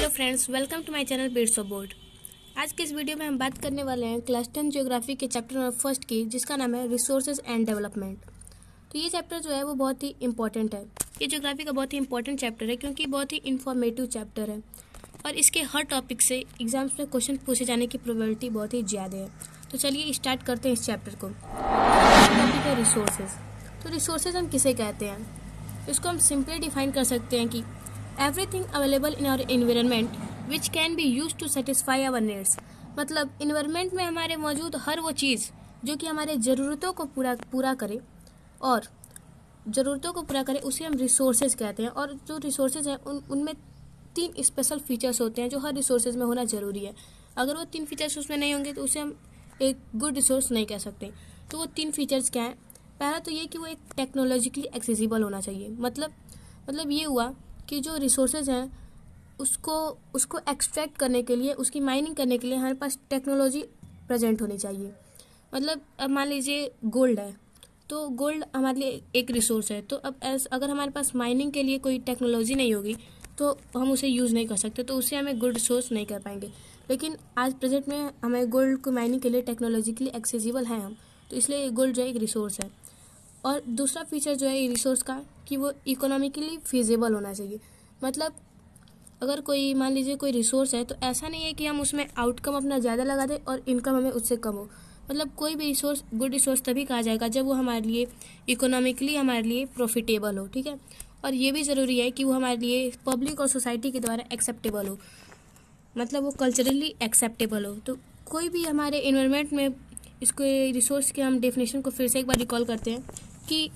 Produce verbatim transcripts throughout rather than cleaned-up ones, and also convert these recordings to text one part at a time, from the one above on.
Hello friends, welcome to my channel bits of board. आज के इस वीडियो में हम बात करने वाले हैं क्लास टेन ज्योग्राफी के चैप्टर नंबर फर्स्ट की, जिसका नाम है रिसोर्सेज एंड डेवलपमेंट। तो ये चैप्टर जो है वो बहुत ही इंपॉर्टेंट है। ये ज्योग्राफी का बहुत ही इंपॉर्टेंट चैप्टर है क्योंकि बहुत ही इंफॉर्मेटिव चैप्टर है और इसके हर टॉपिक से एग्जाम्स में क्वेश्चन पूछे जाने की प्रोबेबिलिटी बहुत ही ज़्यादा है। तो चलिए स्टार्ट करते हैं इस चैप्टर को। टॉपिक है रिसोर्सेज। तो रिसोर्सेज हम किसे कहते हैं? इसको हम सिंपली डिफाइन कर सकते हैं कि everything available in our environment which can be use to satisfy our needs. मतलब इन्वायरमेंट में हमारे मौजूद हर वो चीज़ जो कि हमारे ज़रूरतों को पूरा पूरा करे और ज़रूरतों को पूरा करे उसे हम रिसोर्सेज कहते हैं। और जो रिसोर्सेज हैं उन उनमें तीन स्पेशल फीचर्स होते हैं जो हर रिसोर्सेज में होना ज़रूरी है। अगर वो तीन फीचर्स उसमें नहीं होंगे तो उसे हम एक गुड रिसोर्स नहीं कह सकते। तो वो तीन फीचर्स क्या हैं? पहला तो ये कि वो एक टेक्नोलॉजिकली एक्सेसिबल होना चाहिए। मतलब मतलब ये हुआ कि जो रिसोर्सेज हैं उसको उसको एक्सट्रैक्ट करने के लिए, उसकी माइनिंग करने के लिए हमारे पास टेक्नोलॉजी प्रेजेंट होनी चाहिए। मतलब अब मान लीजिए गोल्ड है, तो गोल्ड हमारे लिए एक रिसोर्स है। तो अब अगर हमारे पास माइनिंग के लिए कोई टेक्नोलॉजी नहीं होगी तो हम उसे यूज़ नहीं कर सकते, तो उससे हमें गुड रिसोर्स नहीं कर पाएंगे। लेकिन आज प्रेजेंट में हमें गोल्ड को माइनिंग के लिए टेक्नोलॉजिकली एक्सेसिबल हैं हम, तो इसलिए गोल्ड जो है एक रिसोर्स है। और दूसरा फीचर जो है रिसोर्स का कि वो इकोनॉमिकली फिजिबल होना चाहिए। मतलब अगर कोई मान लीजिए कोई रिसोर्स है तो ऐसा नहीं है कि हम उसमें आउटकम अपना ज़्यादा लगा दें और इनकम हमें उससे कम हो। मतलब कोई भी रिसोर्स गुड रिसोर्स तभी कहा जाएगा जब वो हमारे लिए इकोनॉमिकली हमारे लिए प्रॉफिटेबल हो, ठीक है। और ये भी ज़रूरी है कि वो हमारे लिए पब्लिक और सोसाइटी के द्वारा एक्सेप्टेबल हो, मतलब वो कल्चरली एक्सेप्टेबल हो। तो कोई भी हमारे इन्वायरमेंट में इसको रिसोर्स के हम डेफिनेशन को फिर से एक बार रिकॉल करते हैं कि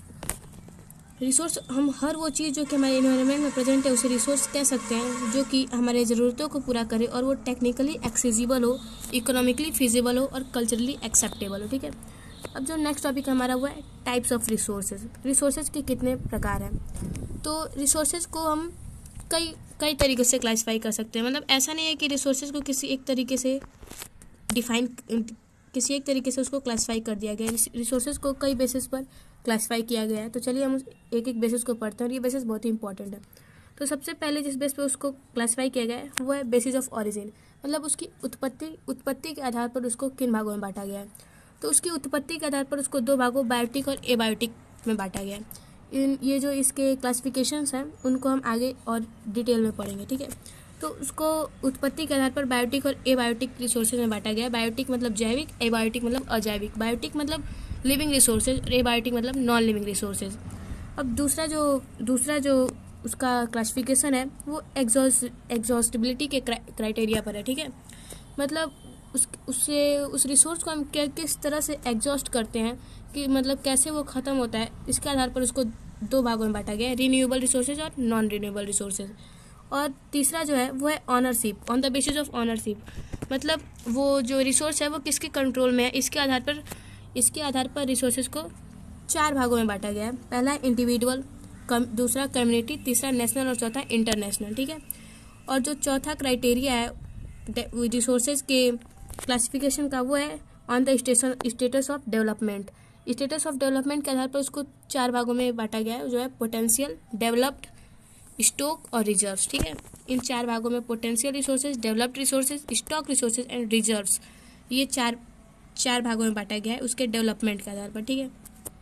रिसोर्स हम हर वो चीज़ जो कि हमारे इन्वायरमेंट में प्रेजेंट है उसे रिसोर्स कह सकते हैं जो कि हमारे ज़रूरतों को पूरा करे और वो टेक्निकली एक्सेसिबल हो, इकोनॉमिकली फिजिबल हो और कल्चरली एक्सेप्टेबल हो, ठीक है। अब जो नेक्स्ट टॉपिक हमारा हुआ है टाइप्स ऑफ रिसोर्सेज। रिसोर्सेज के कितने प्रकार हैं? तो रिसोर्सेज को हम कई कई तरीक़े से क्लासीफाई कर सकते हैं। मतलब ऐसा नहीं है कि रिसोर्सेज को किसी एक तरीके से डिफाइन किसी एक तरीके से उसको क्लासीफाई कर दिया गया है। रिसोर्सेज को कई बेसिस पर क्लासीफाई किया गया है। तो चलिए हम एक एक बेसिस को पढ़ते हैं और ये बेसिस बहुत ही इंपॉर्टेंट है। तो सबसे पहले जिस बेस पे उसको क्लासीफाई किया गया है वो है बेसिस ऑफ ऑरिजिन। मतलब उसकी उत्पत्ति उत्पत्ति के आधार पर उसको किन भागों में बांटा गया है। तो उसकी उत्पत्ति के आधार पर उसको दो भागों बायोटिक और एबायोटिक में बांटा गया है। इन ये जो इसके क्लासिफिकेशंस हैं उनको हम आगे और डिटेल में पढ़ेंगे, ठीक है। तो उसको उत्पत्ति के आधार पर बायोटिक और एबायोटिक रिसोर्सेज में बांटा गया है। बायोटिक मतलब जैविक, एबायोटिक मतलब अजैविक। बायोटिक मतलब लिविंग रिसोर्सेज और एबायोटिक मतलब नॉन लिविंग रिसोर्सेज। अब दूसरा जो दूसरा जो उसका क्लासिफिकेशन है वो एग्जॉस्ट एग्जॉस्टिबिलिटी के क्राइटेरिया पर है, ठीक है। मतलब उस उससे उस रिसोर्स को हम क्या किस तरह से एग्जॉस्ट करते हैं कि मतलब कैसे वो ख़त्म होता है, इसके आधार पर उसको दो भागों में बांटा गया है, रिन्यूएबल रिसोर्सेज और नॉन रिन्यूएबल रिसोर्सेज। और तीसरा जो है वो है ownership, on the basis of ownership. मतलब वो जो रिसोर्स है वो किसके कंट्रोल में है, इसके आधार पर इसके आधार पर रिसोर्सेज को चार भागों में बांटा गया है। पहला इंडिविजुअल, कम दूसरा कम्युनिटी, तीसरा नेशनल और चौथा इंटरनेशनल, ठीक है। और जो चौथा क्राइटेरिया है रिसोर्सेज के क्लासिफिकेशन का वो है on the station status of development. Status of development के आधार पर उसको चार भागों में बांटा गया है, जो है पोटेंशियल, डेवलप्ड, स्टॉक और रिजर्व्स, ठीक है। इन चार भागों में potential resources, developed resources, stock resources and reserves, ये चार चार भागों में बांटा गया है उसके डेवलपमेंट के आधार पर, ठीक है।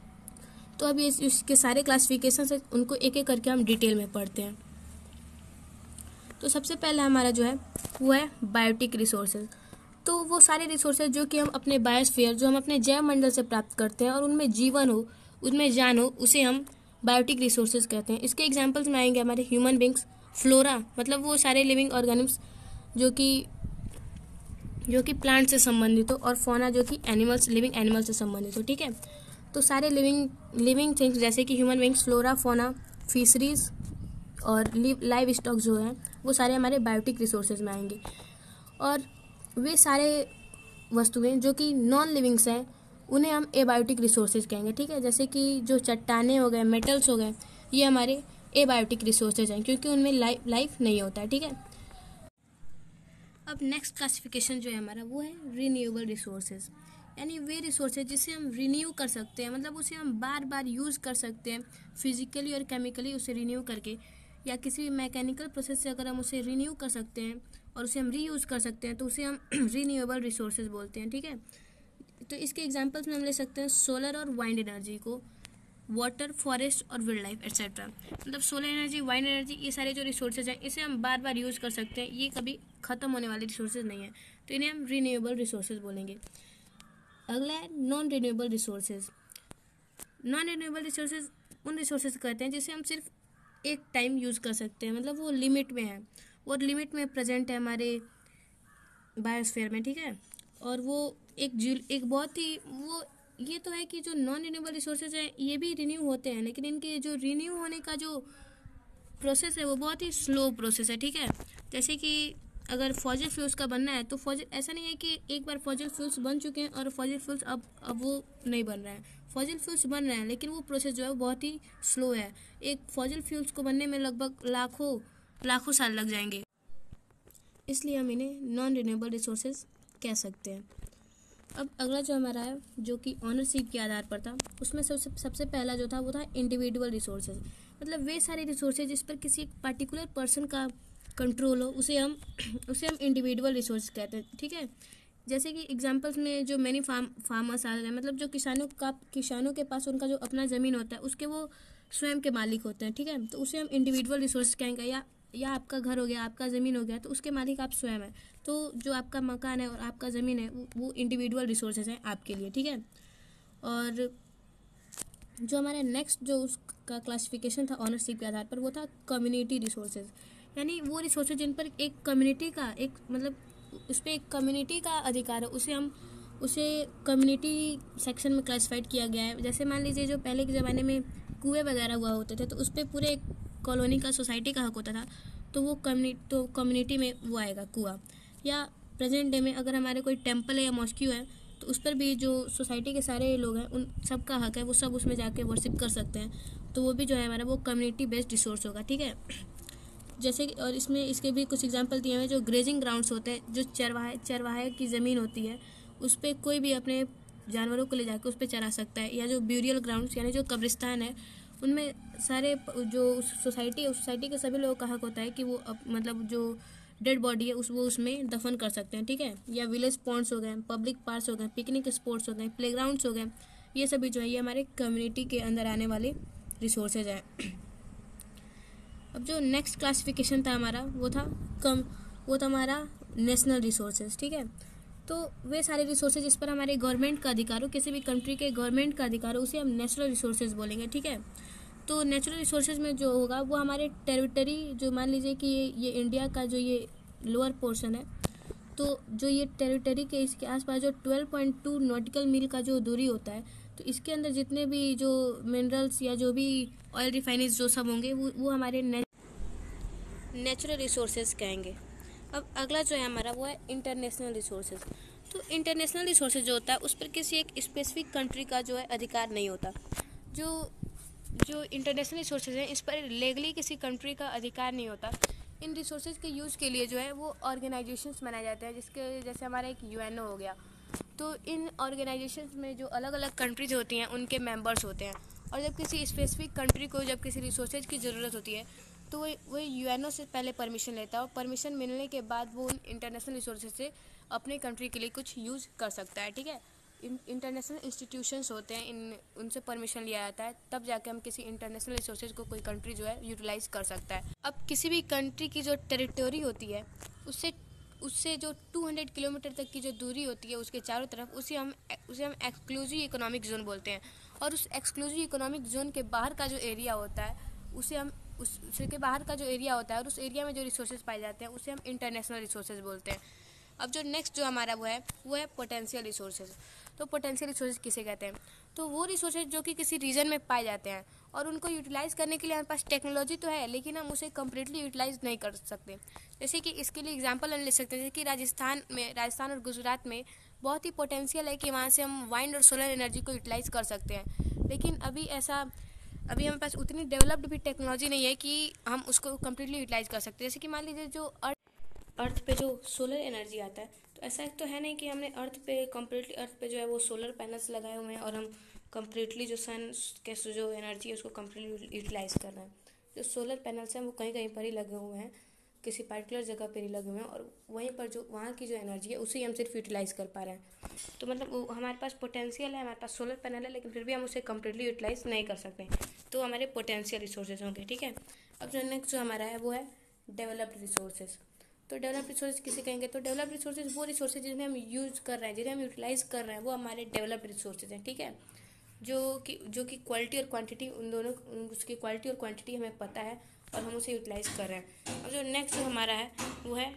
तो अब ये इसके सारे क्लासिफिकेशन है उनको एक एक करके हम डिटेल में पढ़ते हैं। तो सबसे पहला हमारा जो है वो है बायोटिक रिसोर्सेज। तो वो सारे रिसोर्सेज जो कि हम अपने बायोस्फीयर, जो हम अपने जैव मंडल से प्राप्त करते हैं और उनमें जीवन हो, उनमें जान हो, उसे हम बायोटिक रिसोर्सेज कहते हैं। इसके एग्जांपल्स में आएंगे हमारे ह्यूमन बींग्स, फ्लोरा मतलब वो सारे लिविंग ऑर्गेनिम्स जो कि जो कि प्लांट से संबंधित हो, और फोना जो कि एनिमल्स लिविंग एनिमल्स से संबंधित हो, ठीक है। तो सारे लिविंग लिविंग थिंग्स जैसे कि human beings, flora, fauna, fisheries और लाइव स्टॉक जो है वो सारे हमारे बायोटिक रिसोर्सेज में आएंगे। और वे सारे वस्तुएं जो कि नॉन लिविंग्स हैं उन्हें हम एबायोटिक रिसोर्सेज कहेंगे, ठीक है। जैसे कि जो चट्टाने हो गए, मेटल्स हो गए, ये हमारे एबायोटिक रिसोर्सेज हैं क्योंकि उनमें लाइफ लाइफ नहीं होता है, ठीक है। अब नेक्स्ट क्लासिफिकेशन जो है हमारा वो है रिन्यूएबल रिसोर्सेज। यानी वे रिसोर्सेज जिसे हम रिन्यू कर सकते हैं, मतलब उसे हम बार बार यूज़ कर सकते हैं फिजिकली और केमिकली उसे रिन्यू करके। या किसी भी मैकेनिकल प्रोसेस से अगर हम उसे रीन्यू कर सकते हैं और उसे हम रीयूज़ कर सकते हैं तो उसे हम रीन्यूएबल रिसोर्सेज बोलते हैं, ठीक है। तो इसके एग्जांपल्स में हम ले सकते हैं सोलर और वाइंड एनर्जी को, वाटर, फॉरेस्ट और वाइल्ड लाइफ एक्सेट्रा। मतलब सोलर एनर्जी, वाइंड एनर्जी, ये सारे जो रिसोर्सेज हैं इसे हम बार बार यूज़ कर सकते हैं, ये कभी ख़त्म होने वाले रिसोर्सेज नहीं है, तो इन्हें हम रीन्यूएबल रिसोर्सेज बोलेंगे। अगला है non renewable resources. Non renewable resources उन रिसोर्सेज कहते हैं जिसे हम सिर्फ एक टाइम यूज़ कर सकते हैं, मतलब वो लिमिट में है और लिमिट में प्रेजेंट है हमारे बायोस्फीयर में, ठीक है। और वो एक जील एक बहुत ही वो ये तो है कि जो नॉन रिन्यूएबल रिसोर्सेज हैं ये भी रिन्यू होते हैं, लेकिन इनके जो रिन्यू होने का जो प्रोसेस है वो बहुत ही स्लो प्रोसेस है, ठीक है। जैसे कि अगर फॉसिल फ्यूल्स का बनना है तो फॉसिल ऐसा नहीं है कि एक बार फॉसिल फ्यूल्स बन चुके हैं और फॉसिल फ्यूल्स अब अब वो नहीं बन रहा है। फॉसिल फ्यूल्स बन रहे हैं लेकिन वो प्रोसेस जो है वो बहुत ही स्लो है। एक फॉसिल फ्यूल्स को बनने में लगभग लाखों लाखों साल लग जाएंगे, इसलिए हम इन्हें नॉन रिन्यूएबल रिसोर्सेज कह सकते हैं। अब अगला जो हमारा है जो कि ऑनरशिप के आधार पर था, उसमें सबसे सबसे पहला जो था वो था इंडिविजुअल रिसोर्सेज। मतलब वे सारे रिसोर्सेज जिस पर किसी एक पर्टिकुलर पर्सन का कंट्रोल हो उसे हम उसे हम इंडिविजुअल रिसोर्स कहते हैं, ठीक है। जैसे कि एग्जांपल्स में जो मैनी फार्म फार्मर्स आ रहे हैं, मतलब जो किसानों का किसानों के पास उनका जो अपना ज़मीन होता है उसके वो स्वयं के मालिक होते हैं, ठीक है। तो उसे हम इंडिविजुअल रिसोर्स कहेंगे। या या आपका घर हो गया, आपका ज़मीन हो गया, तो उसके मालिक आप स्वयं हैं। तो जो आपका मकान है और आपका ज़मीन है वो, वो इंडिविजुअल रिसोर्सेज हैं आपके लिए, ठीक है। और जो हमारा नेक्स्ट जो उसका क्लासिफिकेशन था ऑनरशिप के आधार पर वो था कम्युनिटी रिसोर्सेज। यानी वो रिसोर्सेज जिन पर एक कम्युनिटी का एक मतलब उस पर एक कम्युनिटी का अधिकार है, उसे हम उसे कम्युनिटी सेक्शन में क्लासिफाइड किया गया है। जैसे मान लीजिए जो पहले के ज़माने में कुएँ वगैरह हुआ होते थे तो उस पर पूरे कॉलोनी का सोसाइटी का हक होता था, तो वो कम्युनिटी तो कम्युनिटी में वो आएगा कुआँ। या प्रेजेंट डे में अगर हमारे कोई टेम्पल है या मॉस्क्यू है तो उस पर भी जो सोसाइटी के सारे लोग हैं उन सब का हक है, वो सब उसमें जाके वर्शिप कर सकते हैं, तो वो भी जो है हमारा वो कम्युनिटी बेस्ड रिसोर्स होगा, ठीक है। जैसे कि और इसमें इसके भी कुछ एग्जांपल दिए हुए हैं। जो ग्रेजिंग ग्राउंड्स होते हैं, जो चरवाहे चरवाहे की ज़मीन होती है उस पर कोई भी अपने जानवरों को ले जाकर उस पर चरा सकता है। या जो ब्यूरियल ग्राउंड्स यानी जो कब्रिस्तान है उनमें सारे जो सोसाइटी है उस सोसाइटी के सभी लोगों का हक होता है कि वो अप, मतलब जो डेड बॉडी है उस वो उसमें दफन कर सकते हैं, ठीक है। या विलेज पॉन्ड्स हो गए, पब्लिक पार्क्स हो गए, पिकनिक स्पॉट्स हो गए, प्लेग्राउंड्स हो गए, ये सभी जो है ये हमारे कम्युनिटी के अंदर आने वाले रिसोर्सेज हैं। अब जो नेक्स्ट क्लासिफिकेशन था हमारा वो था कम वो था हमारा नेशनल रिसोर्सेज, ठीक है। तो वे सारे रिसोर्सेज जिस पर हमारे गवर्नमेंट का अधिकार हो, किसी भी कंट्री के गवर्नमेंट का अधिकार हो, उसे हम नेचुरल रिसोर्सेज बोलेंगे, ठीक है। तो नेचुरल रिसोर्सेज में जो होगा वो हमारे टेरिटरी, जो मान लीजिए कि ये ये इंडिया का जो ये लोअर पोर्शन है, तो जो ये टेरिटरी के इसके आसपास जो ट्वेल्व पॉइंट टू नॉटिकल मील का जो दूरी होता है, तो इसके अंदर जितने भी जो मिनरल्स या जो भी ऑयल रिफाइनरीज जो सब होंगे वो वो हमारे नेचुरल रिसोर्सेज कहेंगे। अब अगला जो है हमारा वो है इंटरनेशनल रिसोर्सेज। तो इंटरनेशनल रिसोर्सेज जो होता है उस पर किसी एक स्पेसिफिक कंट्री का जो है अधिकार नहीं होता। जो जो इंटरनेशनल रिसोर्सेज हैं इस पर लीगली किसी कंट्री का अधिकार नहीं होता। इन रिसोर्सेज के यूज़ के लिए जो है वो ऑर्गेनाइजेशंस बनाए जाते हैं, जिसके जैसे हमारा एक यूएनओ हो गया। तो इन ऑर्गेनाइजेशंस में जो अलग अलग कंट्रीज होती हैं उनके मेंबर्स होते हैं, और जब किसी स्पेसिफिक कंट्री को जब किसी रिसोर्सेज की ज़रूरत होती है तो वो वो यूएनओ से पहले परमिशन लेता है, और परमिशन मिलने के बाद वो उन इंटरनेशनल रिसोर्सेज से अपने कंट्री के लिए कुछ यूज़ कर सकता है, ठीक है। इंटरनेशनल इंस्टीट्यूशंस होते हैं, इन उनसे परमिशन लिया जाता है, तब जाके हम किसी इंटरनेशनल रिसोर्सेज को कोई कंट्री जो है यूटिलाइज कर सकता है। अब किसी भी कंट्री की जो टेरिटोरी होती है उससे उससे जो दो सौ किलोमीटर तक की जो दूरी होती है उसके चारों तरफ, उसे हम उसे हम एक्सक्लूसिव इकोनॉमिक जोन बोलते हैं। और उस एक्सक्लूसिव इकोनॉमिक जोन के बाहर का जो एरिया होता है उसे हम उस उसके बाहर का जो एरिया होता है और उस एरिया में जो रिसोर्सेज पाए जाते हैं उसे हम इंटरनेशनल रिसोर्सेज बोलते हैं। अब जो नेक्स्ट जो हमारा वो है वो है पोटेंशियल रिसोर्सेज। तो पोटेंशियल रिसोर्सेज किसे कहते हैं? तो वो रिसोर्सेज जो कि किसी रीजन में पाए जाते हैं और उनको यूटिलाइज़ करने के लिए हमारे पास टेक्नोलॉजी तो है, लेकिन हम उसे कम्प्लीटली यूटिलाइज़ नहीं कर सकते। जैसे कि इसके लिए एग्जांपल हम ले सकते हैं, जैसे कि राजस्थान में राजस्थान और गुजरात में बहुत ही पोटेंशियल है कि वहाँ से हम वाइंड और सोलर एनर्जी को यूटिलाइज़ कर सकते हैं, लेकिन अभी ऐसा अभी हमारे पास उतनी डेवलप्ड भी टेक्नोलॉजी नहीं है कि हम उसको कम्प्लीटली यूटिलाइज़ कर सकते हैं। जैसे कि मान लीजिए जो अर्थ अर्थ पे जो सोलर एनर्जी आता है, तो ऐसा तो है नहीं कि हमने अर्थ पे कम्प्लीटली अर्थ पे जो है वो सोलर पैनल्स लगाए हुए हैं और हम कम्प्लीटली जो सन के जो एनर्जी है उसको कम्प्लीटली यूटिलाइज़ कर रहे हैं। जो सोलर पैनल्स हैं वो कहीं कहीं पर ही लगे हुए हैं, किसी पर्टिकुलर जगह पर ही लगे हुए हैं, और वहीं पर जो वहाँ की जो एनर्जी है उसे हम सिर्फ यूटिलाइज़ कर पा रहे हैं। तो मतलब वो हमारे पास पोटेंशियल है, हमारे पास सोलर पैनल है, लेकिन फिर भी हम उसे कम्प्लीटली यूटिलाइज़ नहीं कर सकते। तो हमारे पोटेंशियल रिसोर्सेज होंगे, ठीक है। अब जो नेक्स्ट जो हमारा है वो है डेवलप्ड रिसोर्सेज। तो डेवलप्ड रिसोर्सेज किसे कहेंगे? तो डेवलप्ड रिसोर्सेज वो रिसोर्सेज जिन्हें हम यूज़ कर रहे हैं, जिन्हें हम यूटिलाइज़ कर रहे हैं, वो हमारे डेवलप्ड रिसोर्सेज हैं, ठीक है। जो कि जो कि क्वालिटी और क्वांटिटी उन दोनों उसकी क्वालिटी और क्वांटिटी हमें पता है और हम उसे यूटिलाइज कर रहे हैं। और जो नेक्स्ट जो हमारा है वो है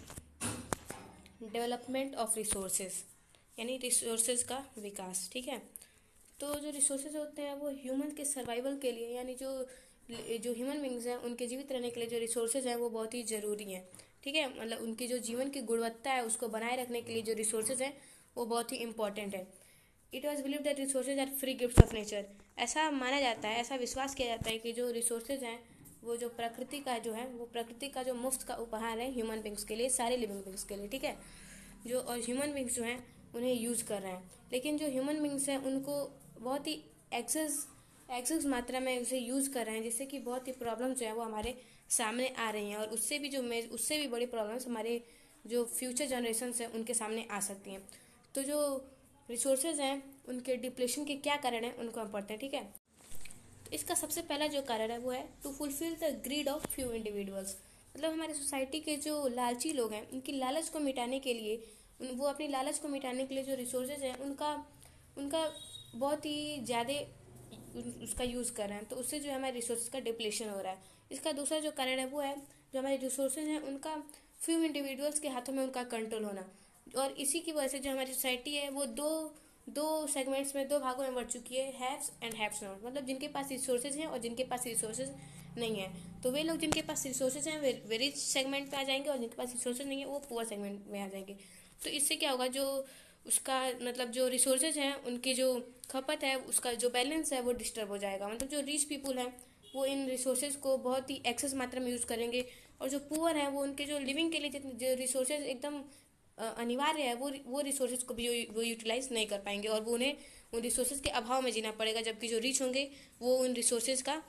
डेवलपमेंट ऑफ रिसोर्सेज, यानी रिसोर्सेज का विकास, ठीक है। तो जो रिसोर्सेज होते हैं वो ह्यूमन के सर्वाइवल के लिए, यानी जो जो ह्यूमन बींग्स हैं उनके जीवित रहने के लिए जो रिसोर्सेज हैं वो बहुत ही ज़रूरी हैं, ठीक है। मतलब उनकी जो जीवन की गुणवत्ता है उसको बनाए रखने के लिए जो रिसोर्सेज हैं वो बहुत ही इंपॉर्टेंट है। It was believe that resources are free gifts of nature. ऐसा माना जाता है, ऐसा विश्वास किया जाता है कि जो रिसोर्सेज हैं वो जो प्रकृति का जो है वो प्रकृति का जो मुफ्त का उपहार है ह्यूमन बींग्स के लिए, सारे लिविंग बींग्स के लिए, ठीक है। जो और ह्यूमन बींग्स जो हैं उन्हें यूज़ कर रहे हैं, लेकिन जो ह्यूमन बींग्स हैं उनको बहुत ही एक्सेस एक्सेस मात्रा में उसे यूज़ कर रहे हैं, जिससे कि बहुत ही प्रॉब्लम जो है वो हमारे सामने आ रही हैं, और उससे भी जो उससे भी बड़ी प्रॉब्लम्स हमारे जो फ्यूचर जनरेशन्स हैं उनके सामने आ सकती हैं। तो जो रिसोर्सेज हैं उनके डिप्लेशन के क्या कारण हैं उनको हम पढ़ते हैं, ठीक है। तो इसका सबसे पहला जो कारण है वो है to fulfil the greed of few individuals. मतलब हमारे सोसाइटी के जो लालची लोग हैं उनकी लालच को मिटाने के लिए, वो अपनी लालच को मिटाने के लिए जो रिसोर्सेज हैं उनका उनका बहुत ही ज़्यादा उसका यूज़ कर रहे हैं, तो उससे जो है हमारे रिसोर्सेज का डिप्लेशन हो रहा है। इसका दूसरा जो कारण है वो है जो हमारे रिसोर्सेज हैं उनका फ्यू इंडिविजुअल्स के हाथों में उनका कंट्रोल होना, और इसी की वजह से जो हमारी सोसाइटी है वो दो दो सेगमेंट्स में, दो भागों में बढ़ चुकी है, हैव्स एंड हैव्स नॉट। मतलब जिनके पास रिसोर्सेज हैं और जिनके पास रिसोर्सेज नहीं है। तो वे लोग जिनके पास रिसोर्सेज हैं वे, वे रिच सेगमेंट में आ जाएंगे, और जिनके पास रिसोर्सेज नहीं है वो पुअर सेगमेंट में आ जाएंगे। तो इससे क्या होगा, जो उसका मतलब जो रिसोर्सेज हैं उनकी जो खपत है उसका जो बैलेंस है वो डिस्टर्ब हो जाएगा। मतलब जो रिच पीपुल हैं वो इन रिसोर्सेज को बहुत ही एक्सेस मात्रा में यूज़ करेंगे, और जो पुअर हैं वो उनके जो लिविंग के लिए जितने जो रिसोर्सेज एकदम अनिवार्य है वो वो रिसोर्सेज को भी वो यूटिलाइज नहीं कर पाएंगे, और वो उन्हें उन रिसोर्सेज के अभाव में जीना पड़ेगा, जबकि जो रिच होंगे वो उन रिसोर्सेज का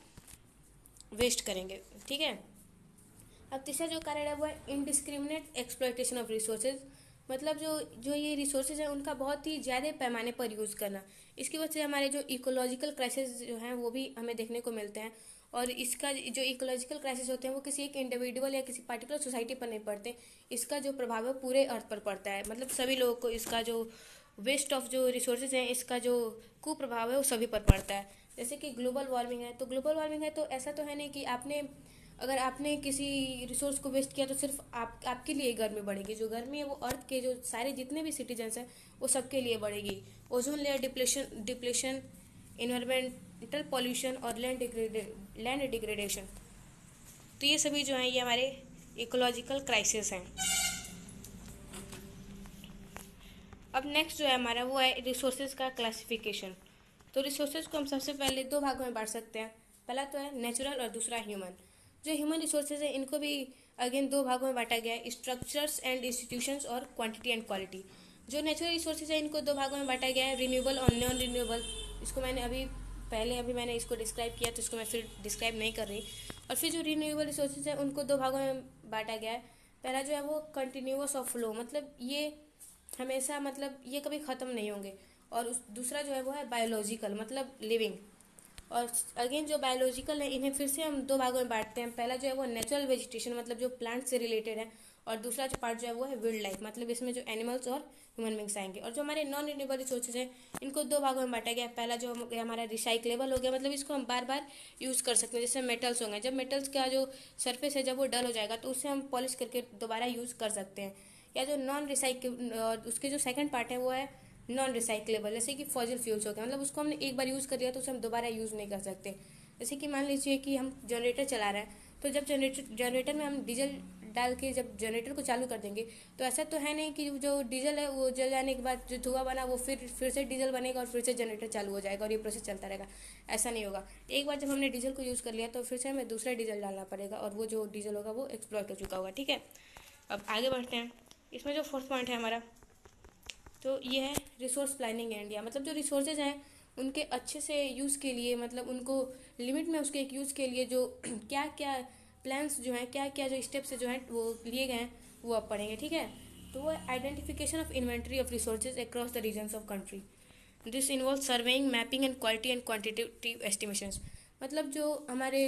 वेस्ट करेंगे, ठीक है। अब तीसरा जो कारण है वो है इनडिस्क्रिमिनेट एक्सप्लॉयटेशन ऑफ रिसोर्सेज। मतलब जो जो ये रिसोर्सेज हैं उनका बहुत ही ज़्यादा पैमाने पर यूज़ करना, इसकी वजह से हमारे जो इकोलॉजिकल क्राइसिस जो हैं वो भी हमें देखने को मिलते हैं। और इसका जो इकोलॉजिकल क्राइसिस होते हैं वो किसी एक इंडिविजुअल या किसी पर्टिकुलर सोसाइटी पर नहीं पड़ते, इसका जो प्रभाव है पूरे अर्थ पर पड़ता है। मतलब सभी लोगों को इसका जो वेस्ट ऑफ जो रिसोर्सेज हैं इसका जो कुप्रभाव है वो सभी पर पड़ता है। जैसे कि ग्लोबल वार्मिंग है, तो ग्लोबल वार्मिंग है तो ऐसा तो है नहीं कि आपने अगर आपने किसी रिसोर्स को वेस्ट किया तो सिर्फ आप आपके लिए गर्मी बढ़ेगी। जो गर्मी है वो अर्थ के जो सारे जितने भी सिटीजन्स हैं वो सबके लिए बढ़ेगी। Ozone layer depletion depletion environmental pollution और लैंड डिग्रेडे लैंड डिग्रेडेशन, तो ये सभी जो हैं ये हमारे इकोलॉजिकल क्राइसिस हैं। अब नेक्स्ट जो है हमारा वो है रिसोर्सेज का क्लासिफिकेशन। तो रिसोर्सेज को हम सबसे पहले दो भागों में बांट सकते हैं, पहला तो है नेचुरल और दूसरा ह्यूमन। जो ह्यूमन रिसोर्सेज है इनको भी अगेन दो भागों में बांटा गया है, स्ट्रक्चर्स एंड इंस्टीट्यूशंस और क्वांटिटी एंड क्वालिटी। जो नेचुरल रिसोर्सेज है इनको दो भागों में बांटा गया है, रिन्यूएबल और नॉन रिन्यूएबल। इसको मैंने अभी पहले अभी मैंने इसको डिस्क्राइब किया तो इसको मैं फिर डिस्क्राइब नहीं कर रही। और फिर जो रिन्यूएबल रिसोर्सेज है उनको दो भागों में बांटा गया है। पहला जो है वो कंटिन्यूअस ऑफ फ्लो, मतलब ये हमेशा मतलब ये कभी ख़त्म नहीं होंगे। और उस दूसरा जो है वो है बायोलॉजिकल, मतलब लिविंग। और अगेन जो बायोलॉजिकल है इन्हें फिर से हम दो भागों में बांटते हैं। पहला जो है वो नेचुरल वेजिटेशन, मतलब जो प्लांट से रिलेटेड है, और दूसरा जो पार्ट जो है वो है वाइल्ड लाइफ, मतलब इसमें जो एनिमल्स और ह्यूमन बींग्स आएंगे। और जो हमारे नॉन रिन्यूएबल रिसोर्सेज हैं इनको दो भागों में बांटा गया। पहला जो हमारा रिसाइक्लेबल हो गया, मतलब इसको हम बार बार यूज़ कर सकते हैं। जैसे मेटल्स होंगे, जब मेटल्स का जो सरफेस है जब वो डल हो जाएगा तो उससे हम पॉलिश करके दोबारा यूज़ कर सकते हैं। या जो नॉन रिसाइकिल उसके जो सेकंड पार्ट है वो है नॉन रिसाइक्लेबल, जैसे कि फॉसिल फ्यूल्स हो गया, मतलब उसको हमने एक बार यूज़ कर दिया तो उसे हम दोबारा यूज़ नहीं कर सकते। जैसे कि मान लीजिए कि हम जनरेटर चला रहे हैं, तो जब जनरेटर जनरेटर में हम डीजल डाल के जब जनरेटर को चालू कर देंगे तो ऐसा तो है नहीं कि जो डीजल है वो जल जाने के बाद जो धुआं बना वो फिर फिर से डीजल बनेगा और फिर से जनरेटर चालू हो जाएगा और ये प्रोसेस चलता रहेगा। ऐसा नहीं होगा। एक बार जब हमने डीजल को यूज़ कर लिया तो फिर से हमें दूसरा डीजल डालना पड़ेगा और वो जो डीजल होगा वो एक्सप्लॉइट हो चुका होगा, ठीक है। अब आगे बढ़ते हैं। इसमें जो फोर्थ पॉइंट है हमारा, तो ये है रिसोर्स प्लानिंग इन इंडिया। मतलब जो रिसोर्सेज हैं उनके अच्छे से यूज़ के लिए, मतलब उनको लिमिट में उसके एक यूज़ के लिए जो क्या क्या प्लान्स जो हैं, क्या क्या जो स्टेप्स जो हैं वो लिए गए हैं, वो आप पढ़ेंगे। ठीक है, तो वो identification of inventory of resources across the regions of country. This involve surveying, mapping and quality and quantitative estimations. मतलब जो हमारे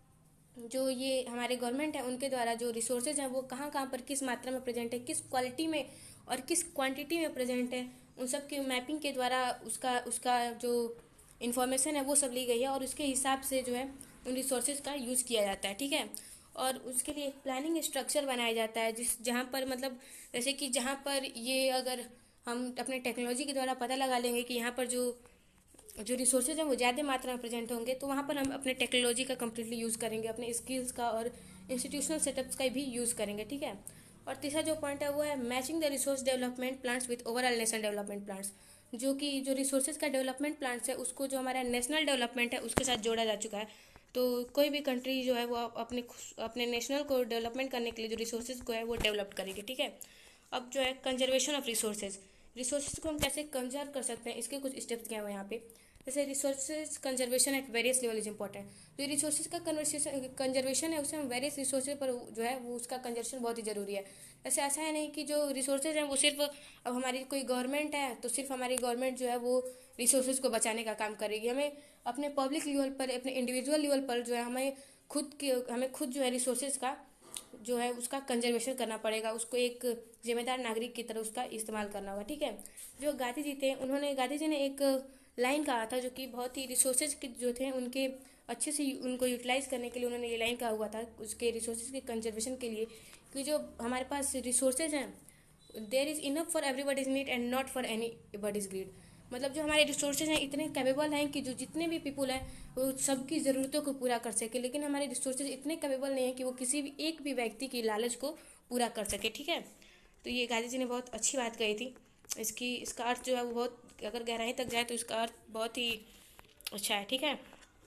जो ये हमारे गवर्नमेंट है उनके द्वारा जो रिसोर्सेज हैं वो कहाँ कहाँ पर किस मात्रा में प्रेजेंट है, किस क्वालिटी में और किस क्वांटिटी में प्रेजेंट है, उन सब की मैपिंग के द्वारा उसका उसका जो इन्फॉर्मेशन है वो सब ली गई है, और उसके हिसाब से जो है उन रिसोर्सेज का यूज़ किया जाता है। ठीक है, और उसके लिए एक प्लानिंग स्ट्रक्चर बनाया जाता है, जिस जहाँ पर मतलब जैसे कि जहाँ पर ये अगर हम अपने टेक्नोलॉजी के द्वारा पता लगा लेंगे कि यहाँ पर जो जो रिसोर्सेज हैं वो ज़्यादा मात्रा में प्रेजेंट होंगे, तो वहाँ पर हम अपने टेक्नोलॉजी का कम्प्लीटली यूज़ करेंगे, अपने स्किल्स का और इंस्टीट्यूशनल सेटअप्स का भी यूज़ करेंगे। ठीक है, और तीसरा जो पॉइंट है वो है matching the resource development plans with overall national development plans, जो कि जो रिसोर्सेज का डेवलपमेंट प्लान्स है उसको जो हमारा नेशनल डेवलपमेंट है उसके साथ जोड़ा जा चुका है। तो कोई भी कंट्री जो है वो अपने अपने नेशनल को डेवलपमेंट करने के लिए जो रिसोर्सेज को है वो डेवलप करेगी। ठीक है, अब जो है कंजर्वेशन ऑफ रिसोर्सेज, रिसोर्सेज को हम कैसे कंजर्व कर सकते हैं, इसके कुछ स्टेप्स क्या हुए यहाँ पे। जैसे resources conservation at various level is important. जो रिसोर्सेज का कन्वर्सेशन कंजर्वेशन है उससे हम वेरियस रिसोर्सेज पर जो है वो उसका कंजर्वेशन बहुत ही ज़रूरी है। ऐसे ऐसा है नहीं कि जो रिसोर्सेज हैं वो सिर्फ अब हमारी कोई गवर्नमेंट है तो सिर्फ हमारी गवर्नमेंट जो है वो रिसोर्सेज को बचाने का काम करेगी। हमें अपने पब्लिक लेवल पर, अपने इंडिविजुअल लेवल पर जो है हमें खुद की हमें खुद जो है रिसोर्सेज का जो है उसका कंजर्वेशन करना पड़ेगा, उसको एक जिम्मेदार नागरिक की तरह उसका इस्तेमाल करना होगा। ठीक है, जो गांधी जी थे उन्होंने गांधी जी ने एक लाइन कहा था जो कि बहुत ही रिसोर्सेज के जो थे उनके अच्छे से उनको यूटिलाइज करने के लिए उन्होंने ये लाइन कहा हुआ था, उसके रिसोर्सेज के कंजर्वेशन के लिए, कि जो हमारे पास रिसोर्सेज हैं there is enough for everybody is need and not for anybody is greed. मतलब जो हमारे रिसोर्सेज हैं इतने कैपेबल हैं कि जो जितने भी पीपल हैं वो सबकी ज़रूरतों को पूरा कर सके, लेकिन हमारे रिसोर्सेज इतने कैपेबल नहीं है कि वो किसी भी एक भी व्यक्ति की लालच को पूरा कर सके। ठीक है, तो ये गांधी जी ने बहुत अच्छी बात कही थी। इसकी इसका अर्थ जो है वो बहुत अगर गहराई तक जाए तो इसका अर्थ बहुत ही अच्छा है। ठीक है,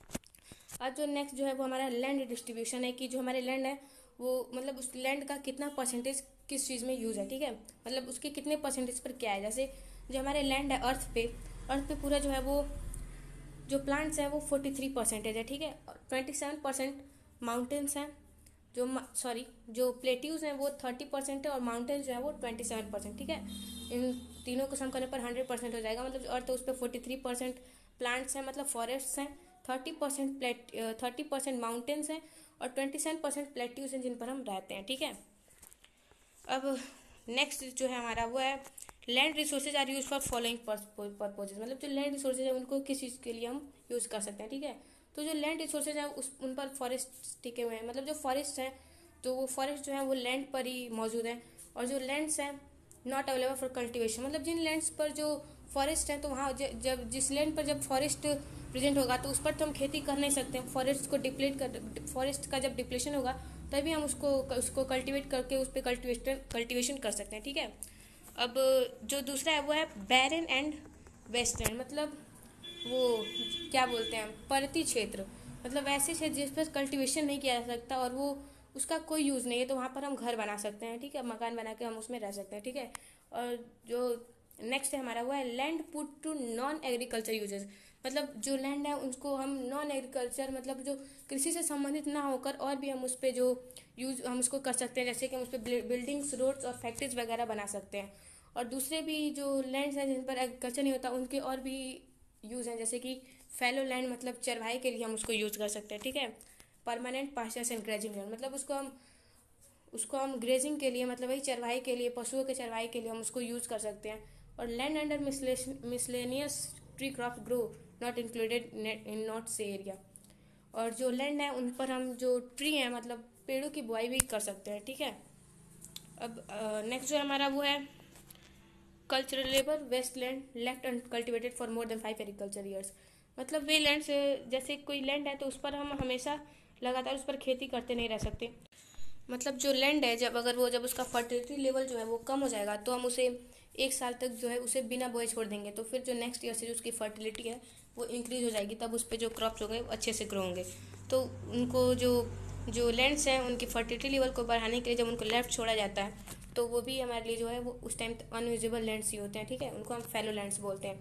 आज जो नेक्स्ट जो है वो हमारा लैंड डिस्ट्रीब्यूशन है, कि जो हमारे लैंड है वो मतलब उस लैंड का कितना परसेंटेज किस चीज़ में यूज़ है। ठीक है, मतलब उसके कितने परसेंटेज पर क्या है। जैसे जो हमारे लैंड है अर्थ पे अर्थ पे पूरा जो है वो जो प्लांट्स हैं वो फोर्टी थ्री परसेंटेज है। ठीक है, ट्वेंटी सेवन परसेंट माउंटेन्स हैं, जो सॉरी जो प्लेट्यूज हैं वो थर्टी परसेंट है और माउंटेन्स जो है वो ट्वेंटी सेवन परसेंट। ठीक है, इन तीनों को सम करने पर हंड्रेड परसेंट हो जाएगा। मतलब जो अर्थ है उस पर फोर्टी थ्री परसेंट प्लांट्स हैं, मतलब फॉरेस्ट्स हैं, thirty percent plate thirty percent mountains हैं और ट्वेंटी सेवन परसेंट प्लेट्यूज हैं जिन पर हम रहते हैं। ठीक है, अब नेक्स्ट जो है हमारा वो है land resources are use for following purposes. मतलब जो लैंड रिसोर्सेज है उनको किस चीज़ के लिए हम यूज़ कर सकते हैं। ठीक है, तो जो लैंड रिसोर्सेज हैं उस उन पर फॉरेस्ट टिके हुए हैं। मतलब जो फॉरेस्ट हैं तो वो फॉरेस्ट जो है वो लैंड पर ही मौजूद हैं, और जो लैंड्स हैं नॉट अवेलेबल फॉर कल्टिवेशन। मतलब जिन लैंड्स पर जो फॉरेस्ट हैं तो वहाँ जब जिस लैंड पर जब फॉरेस्ट प्रेजेंट होगा तो उस पर तो हम खेती कर नहीं सकते। फॉरेस्ट को डिप्लीट कर फॉरेस्ट का जब डिप्लेशन होगा तभी हम उसको उसको कल्टीवेट करके उस पर कल्टिवेशन कल्टिवेशन कर सकते हैं। ठीक है, अब जो दूसरा है वो है बैरन एंड वेस्टलैंड। मतलब वो क्या बोलते हैं पर्वतीय क्षेत्र, मतलब ऐसे क्षेत्र जिस पर कल्टीवेशन नहीं किया जा सकता और वो उसका कोई यूज़ नहीं है, तो वहाँ पर हम घर बना सकते हैं। ठीक है, मकान बना के हम उसमें रह सकते हैं। ठीक है, और जो नेक्स्ट है हमारा वो है land put to non agriculture uses. मतलब जो लैंड है उसको हम नॉन एग्रीकल्चर मतलब जो कृषि से संबंधित ना होकर और भी हम उस पर जो यूज हम उसको कर सकते हैं, जैसे कि हम उस पर बिल्डिंग्स, रोड्स और फैक्ट्रीज वगैरह बना सकते हैं। और दूसरे भी जो लैंड्स हैं जिन पर एग्रीकल्चर नहीं होता उनके और भी यूज़ हैं, जैसे कि फैलो लैंड मतलब चरवाहे के लिए हम उसको यूज़ कर सकते हैं। ठीक है, permanent pastures and grazing land मतलब उसको हम उसको हम ग्रेजिंग के लिए मतलब वही चरवाहे के लिए, पशुओं के चरवाहे के लिए हम उसको यूज़ कर सकते हैं। और land under miscellaneous tree crop grow not included in net sown area. और जो लैंड है उन पर हम जो ट्री हैं मतलब पेड़ों की बुआई भी कर सकते हैं। ठीक है, अब नेक्स्ट जो हमारा वो है cultural labour waste land left uncultivated for more than five agriculture years. मतलब वे लैंड से जैसे कोई लैंड है तो उस पर हम हमेशा लगातार उस पर खेती करते नहीं रह सकते। मतलब जो लैंड है जब अगर वो जब उसका फर्टिलिटी लेवल जो है वो कम हो जाएगा तो हम उसे एक साल तक जो है उसे बिना बोए छोड़ देंगे, तो फिर जो नेक्स्ट ईयर से जो उसकी फर्टिलिटी है वो इंक्रीज हो जाएगी, तब उस पर जो क्रॉप्स होंगे वो अच्छे से ग्रो होंगे। तो उनको जो जो लैंड्स हैं उनकी फर्टिलिटी लेवल को बढ़ाने के लिए जब उनको लेफ्ट छोड़ा जाता है तो वो भी हमारे लिए जो है वो उस टाइम अनयूजेबल लैंड्स ही होते हैं। ठीक है, उनको हम फैलो लैंड्स बोलते हैं।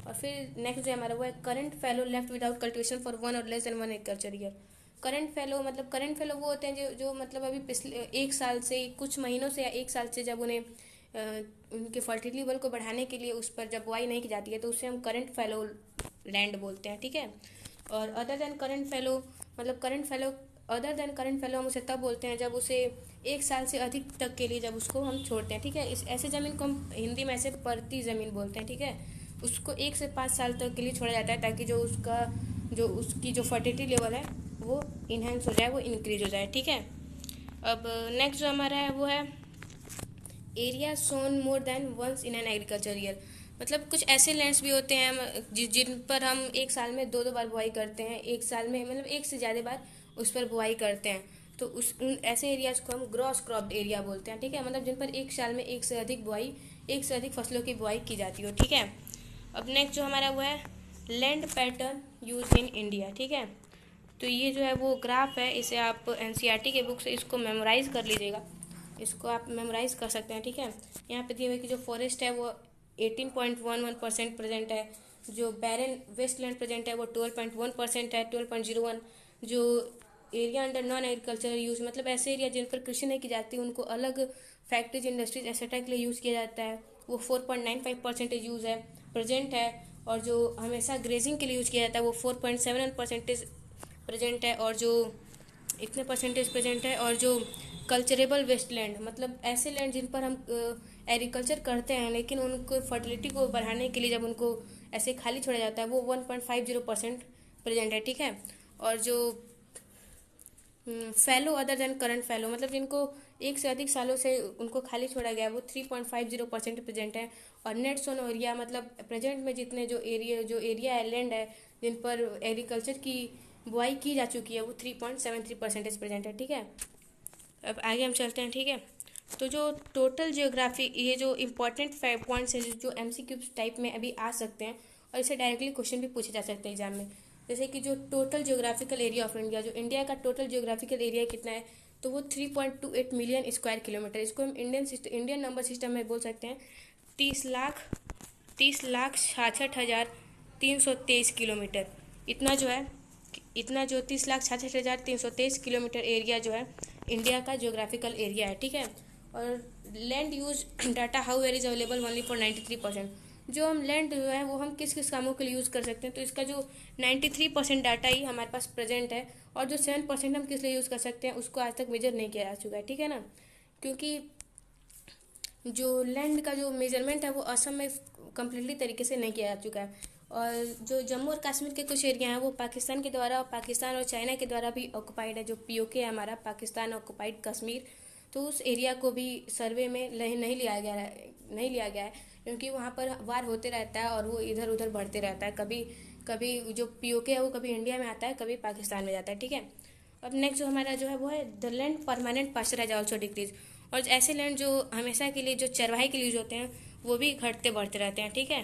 और फिर नेक्स्ट जो हमारा वो है current fallow left without cultivation for one or less than one agriculture year. Current fallow मतलब करंट फेलो वो होते हैं जो जो मतलब अभी पिछले एक साल से, कुछ महीनों से या एक साल से जब उन्हें आ, उनके फर्टिलिटी लेवल को बढ़ाने के लिए उस पर जब बुआई नहीं की जाती है तो उसे हम करंट फेलो लैंड बोलते हैं, ठीक है। और अदर देन करंट फेलो मतलब current fallow other than current fallow हम उसे तब बोलते हैं जब उसे एक साल से अधिक तक के लिए जब उसको हम छोड़ते हैं, ठीक है। इस ऐसे ज़मीन को हम हिंदी में ऐसे परती ज़मीन बोलते हैं, ठीक है। उसको एक से पाँच साल तक के लिए छोड़ा जाता है ताकि जो उसका जो उसकी जो फर्टिलिटी लेवल है वो इन्हेंस हो जाए, वो इंक्रीज हो जाए, ठीक है। अब नेक्स्ट जो हमारा है वो है area sown more than once in an agriculture year. मतलब कुछ ऐसे लैंड्स भी होते हैं जिन पर हम एक साल में दो दो बार बुआई करते हैं, एक साल में मतलब एक से ज़्यादा बार उस पर बुआई करते हैं, तो उस उन ऐसे एरियाज को हम ग्रॉस क्रॉप्ड एरिया बोलते हैं, ठीक है। मतलब जिन पर एक साल में एक से अधिक बुआई एक से अधिक फसलों की बुआई की जाती हो, ठीक है। अब नेक्स्ट जो हमारा वो है land pattern use in India, ठीक है। तो ये जो है वो ग्राफ है, इसे आप एनसीईआरटी के बुक से इसको मेमोराइज कर लीजिएगा, इसको आप मेमोराइज कर सकते हैं, ठीक है। यहाँ पे दिए हुए कि जो फॉरेस्ट है वो eighteen point one one percent present है, जो बैरन वेस्ट लैंड प्रेजेंट है वो ट्वेल्व पॉइंट वन परसेंट है, ट्वेल्व पॉइंट जीरो वन। जो area under non agricultural use मतलब ऐसे एरिया जिन पर कृषि नहीं की जाती उनको अलग फैक्ट्रीज, इंडस्ट्रीज एक्सेट्रा के लिए यूज़ किया जाता है, वो four point nine five percentage use है प्रेजेंट है। और जो हमेशा ग्रेजिंग के लिए यूज़ किया जाता है वो four point seven one percentage present है, और जो इतने परसेंटेज प्रेजेंट है। और जो कल्चरेबल वेस्टलैंड मतलब ऐसे लैंड जिन पर हम एग्रीकल्चर करते हैं लेकिन उनको फर्टिलिटी को बढ़ाने के लिए जब उनको ऐसे खाली छोड़ा जाता है वो one point five zero percent present है, ठीक है। और जो fallow other than current fallow मतलब जिनको एक से अधिक सालों से उनको खाली छोड़ा गया है वो three point five zero percent present है। और नेट सोन एरिया मतलब प्रेजेंट में जितने जो एरिया जो एरिया है लैंड है जिन पर एग्रीकल्चर की बुआई की जा चुकी है वो three point seven three percentage present है, ठीक है। अब आगे हम चलते हैं, ठीक है। तो जो टोटल जियोग्राफी ये जो इम्पोर्टेंट पॉइंट्स है जो एमसीक्यू टाइप में अभी आ सकते हैं और इसे डायरेक्टली क्वेश्चन भी पूछे जा सकते हैं एग्जाम में, जैसे कि जो total geographical area of India, जो इंडिया का टोटल जियोग्राफिकल एरिया कितना है तो वो three point two eight million square kilometre. इसको हम इंडियन इंडियन नंबर सिस्टम में बोल सकते हैं तीस लाख तीस लाख छाछठ हज़ार तीन सौ तेईस किलोमीटर। इतना जो है इतना जो तीस लाख छाछठ हज़ार तीन सौ तेईस किलोमीटर एरिया जो है इंडिया का जियोग्राफिकल एरिया है, ठीक है। और land use data how were is available only for ninety three percent. जो हम लैंड जो है वो हम किस किस कामों के लिए यूज़ कर सकते हैं तो इसका जो नाइन्टी थ्री परसेंट डाटा ही हमारे पास प्रेजेंट है, और जो सेवन परसेंट हम किस लिए यूज़ कर सकते हैं उसको आज तक मेजर नहीं किया जा चुका है, ठीक है ना। क्योंकि जो लैंड का जो मेजरमेंट है वो असम में कम्प्लीटली तरीके से नहीं किया जा चुका है। और जो जम्मू और कश्मीर के कुछ एरिया हैं वो पाकिस्तान के द्वारा और पाकिस्तान और चाइना के द्वारा भी ऑक्युपाइड है, जो पीओके है हमारा पाकिस्तान ऑक्युपाइड कश्मीर, तो उस एरिया को भी सर्वे में नहीं लिया गया है नहीं लिया गया है क्योंकि वहाँ पर वार होते रहता है और वो इधर उधर बढ़ते रहता है। कभी कभी जो पीओके है वो कभी इंडिया में आता है कभी पाकिस्तान में जाता है, ठीक है। अब नेक्स्ट जो हमारा जो है वो है the land permanent pasteurise also decrease. और ऐसे लैंड जो हमेशा के लिए जो चरवाही के लिए यूज होते हैं वो भी घटते बढ़ते रहते हैं, ठीक है।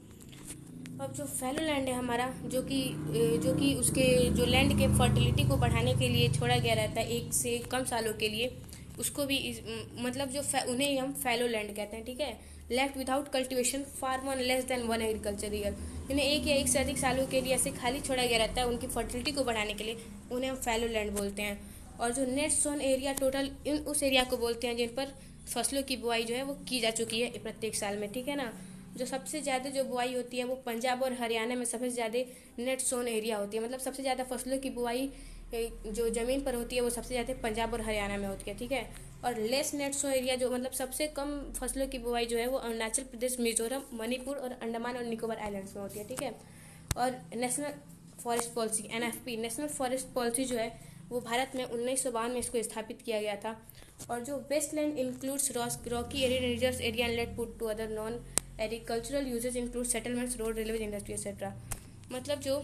अब जो फैलो लैंड है हमारा जो कि जो कि उसके जो लैंड के फर्टिलिटी को बढ़ाने के लिए छोड़ा गया रहता है एक से कम सालों के लिए, उसको भी इस, मतलब जो उन्हें हम फैलो लैंड कहते हैं, ठीक है। Left without cultivation farm on less than one agriculture year, जिन्हें एक या एक से अधिक सालों के लिए ऐसे खाली छोड़ा गया रहता है उनकी फर्टिलिटी को बढ़ाने के लिए, उन्हें हम फैलो लैंड बोलते हैं। और जो net sown area total in उस एरिया को बोलते हैं जिन पर फसलों की बुआई जो है वो की जा चुकी है प्रत्येक साल में, ठीक है ना। जो सबसे ज़्यादा जो बुआई होती है वो पंजाब और हरियाणा में सबसे ज़्यादा नेट सोन एरिया होती है, मतलब सबसे ज़्यादा फसलों की बुआई जो ज़मीन पर होती है वो सबसे ज़्यादा पंजाब और हरियाणा में होती है, ठीक है। और लेस नेट सोन एरिया जो मतलब सबसे कम फसलों की बुआई जो है वो अरुणाचल प्रदेश, मिजोरम, मणिपुर और अंडमान और निकोबार आइलैंड्स में होती है, ठीक है। और national forest policy N F P national forest policy जो है वो भारत में उन्नीस सौ बावन में इसको स्थापित किया गया था। और जो wasteland includes rocky area, reserves area and let put to other non agricultural usages include settlements, road, railway, industry etcetera. मतलब जो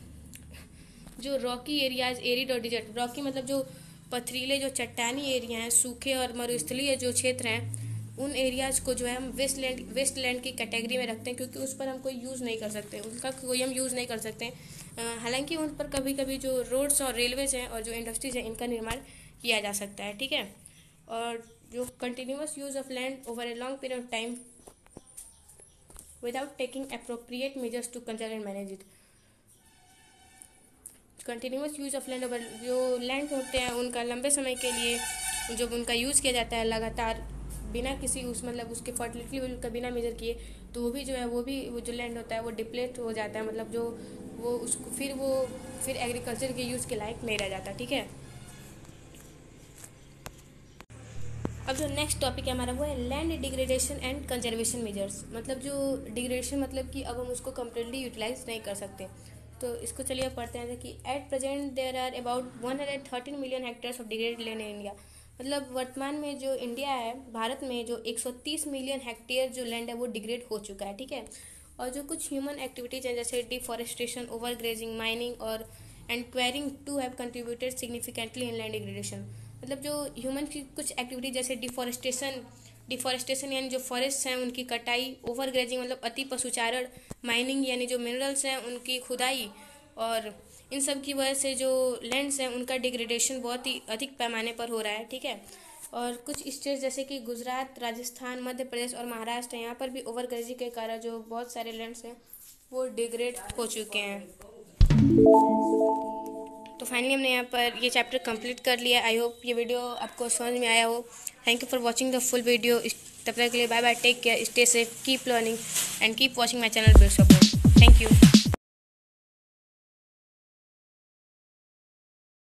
जो रॉकी एरियाज, एरिड और डिजर्ट, रॉकी मतलब जो पथरीले जो चट्टानी एरिया हैं, सूखे और मरुस्थलीय जो क्षेत्र हैं, उन एरियाज को जो है हम वेस्ट लैंड वेस्ट लैंड की कैटेगरी में रखते हैं क्योंकि उस पर हम कोई यूज़ नहीं कर सकते, उनका कोई हम यूज़ नहीं कर सकते। हालांकि उन पर कभी कभी जो रोड्स और रेलवेज हैं और जो इंडस्ट्रीज हैं इनका निर्माण किया जा सकता है, ठीक है। और जो continuous use of land over a long period of time without taking appropriate measures to conserve and manage it. Continuous use of land over, जो लैंड होते हैं उनका लंबे समय के लिए जब उनका यूज़ किया जाता है लगातार बिना किसी उस मतलब उसके फर्टिलिटी लेवल का बिना मेजर किए, तो वो भी जो है वो भी वो जो लैंड होता है वो डिप्लेट हो जाता है, मतलब जो वो उसको फिर वो फिर एग्रीकल्चर के यूज़ के लायक नहीं रह जाता। ठीक है, अब जो नेक्स्ट टॉपिक है हमारा वो है land degradation and conservation measures. मतलब जो डिग्रेडेशन मतलब कि अब हम उसको कम्प्लीटली यूटिलाइज नहीं कर सकते, तो इसको चलिए अब पढ़ते हैं कि at present there are about one hundred thirteen million hectares of degraded land in India. मतलब वर्तमान में जो इंडिया है, भारत में जो एक सौ तीस मिलियन हेक्टेयर जो लैंड है वो डिग्रेड हो चुका है। ठीक है, और जो कुछ ह्यूमन एक्टिविटीज़ हैं जैसे डिफॉरेस्टेशन, ओवर ग्रेजिंग, माइनिंग और and quarrying to have contributed significantly in land degradation. मतलब जो ह्यूमन की कुछ एक्टिविटी जैसे डिफॉरेस्टेशन डिफॉरेस्टेशन यानी जो फॉरेस्ट हैं उनकी कटाई, ओवर ग्रेजिंग मतलब अति पशुचारण, माइनिंग यानी जो मिनरल्स हैं उनकी खुदाई, और इन सब की वजह से जो लैंड्स हैं उनका डिग्रेडेशन बहुत ही अधिक पैमाने पर हो रहा है। ठीक है, और कुछ स्टेट्स जैसे कि गुजरात, राजस्थान, मध्य प्रदेश और महाराष्ट्र, यहाँ पर भी ओवर ग्रेजिंग के कारण जो बहुत सारे लैंड्स हैं वो डिग्रेड हो चुके हैं। तो फाइनली हमने यहाँ पर ये चैप्टर कंप्लीट कर लिया। आई होप ये वीडियो आपको समझ में आया हो। Thank you for watching the full video. तब तक के लिए bye bye, take care, stay safe, keep learning and keep watching my channel build support. Thank you.